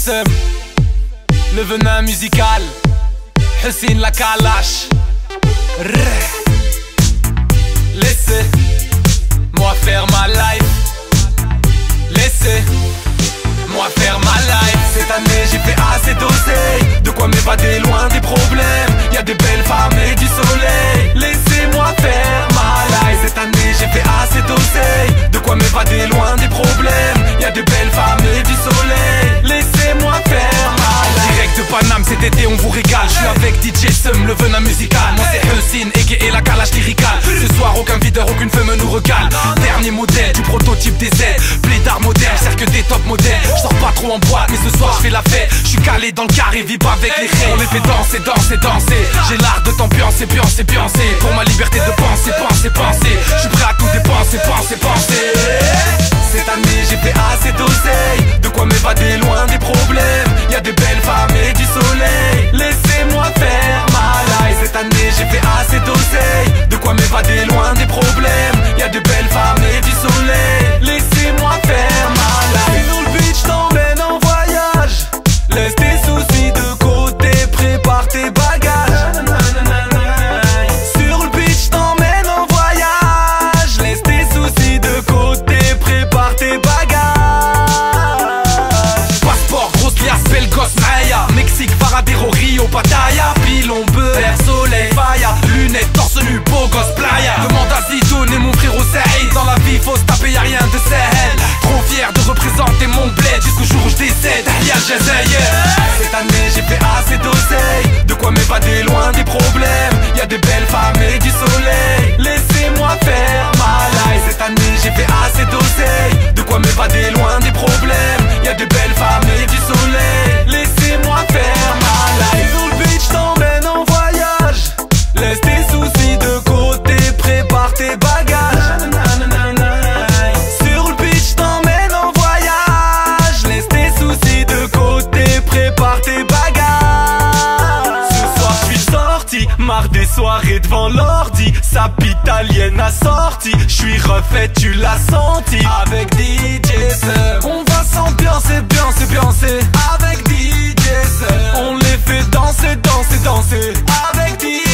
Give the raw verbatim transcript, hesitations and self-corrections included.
Seum, le venin musical, Hussein la Kalash. Laissez-moi faire ma life. Laissez-moi faire ma life. Cette année j'ai fait assez d'oseille, de quoi m'évader loin des problèmes. Y'a des belles femmes et du soleil. Laissez-moi faire ma life. Cette année j'ai fait assez d'oseille, de quoi m'évader loin des problèmes. Y'a des belles femmes et du soleil. Laissez-moi faire ma life. Direct de Paname cet été on vous régale. Je suis avec D J Seum, le venin musical. Moi c'est Hussein, Ege et la Kalash lyrical. Ce soir aucun videur, aucune femme nous regale. Dernier modèle du prototype des Z. Blédard moderne, sert que des top modèles. Je sors pas trop en boîte mais ce soir je fais la fête. Je suis calé dans le carré, vibre avec les raies. On les fait danser, danser, danser. J'ai l'art de t'ambiancer, piancer, piancer. Pour ma liberté de penser, penser, penser. Je suis prêt à tout dépenser, penser, penser. Cette année j'ai fait assez d'oseille, de quoi m'évader loin des problèmes. Y'a des belles femmes et du soleil. Laissez-moi faire ma life. Cette année j'ai fait assez d'oseille, de quoi m'évader loin des problèmes. Y'a des belles femmes et du soleil. Laissez-moi faire ma life. Sur le beach t'emmène en voyage. Laisse tes soucis de côté, prépare tes bagages. Sur le beach t'emmène en voyage. Laisse tes soucis de côté, prépare tes bagages. Passeport, grosse liasse, belle gosse, Maya. Mexique, Varadero, Rio, Pattaya. Pilon, beurre, soleil, faya. Lunettes, torse nu, beau gosse, playa. Demande à Zidoun et mon frérot Saïd. Dans la vie faut se taper, y'a rien de sahel. Trop fier de représenter mon bled jusqu'au jour où je décède. Y'a cette année j'ai fait assez d'oseille, de quoi m'évader loin des problèmes. Y'a des belles femmes et du soleil. Laissez-moi faire ma life. Cette année j'ai fait assez d'oseille, de quoi m'évader loin des problèmes. Y'a des belles femmes et du soleil. Laissez-moi faire ma life. Sur le beach t'emmène en voyage. Laisse tes soucis de côté, prépare tes bagages. Sur le beach t'emmène en voyage. Laisse tes soucis de côté, prépare tes bagages. Ce soir je suis sorti, marre des soirées devant l'ordi. Sap italienne assortie, je suis refait, tu l'as senti. Avec D J Seum, on va s'ambiancer, biancer, biancer. Avec D J Seum, on les fait danser, danser, danser. Avec D J